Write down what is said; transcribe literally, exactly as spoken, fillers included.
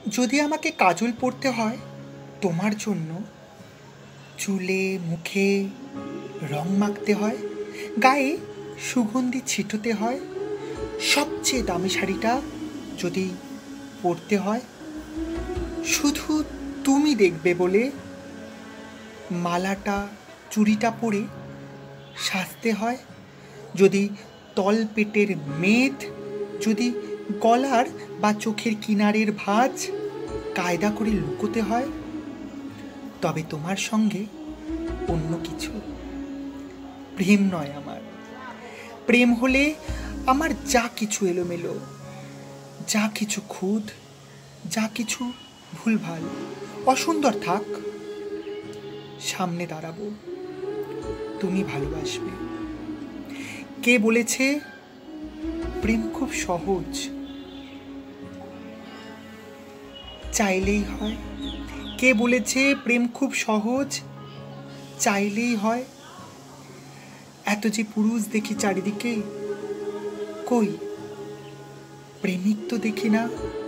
যদি আমাকে কাজল পরতে হয় তোমার জন্য, চুলে মুখে রং মাখতে হয়, গায়ে সুগন্ধি ছিটোতে হয়, সবচেয়ে দামি শাড়িটা যদি পরতে হয়, শুধু তুমি দেখবে বলে মালাটা চুড়িটা পরে সাজতে হয়, যদি তলপেটের মেদ, যদি গলার বা চোখের কিনারের ভাঁজ কায়দা করে লুকোতে হয়, তবে তোমার সঙ্গে অন্য কিছু। প্রেম নয় আমার। প্রেম হলে আমার যা কিছু এলোমেলো, যা কিছু খুঁত, যা কিছু ভুলভাল অসুন্দর থাক, সামনে দাঁড়াবো, তুমি ভালোবাসবে। কে বলেছে প্রেম খুব সহজ? চাইলেই হয়। কে বলেছে প্রেম খুব সহজ? চাইলেই হয়। এত যে পুরুষ দেখি চারিদিকে, কই প্রেমিক তো দেখি না।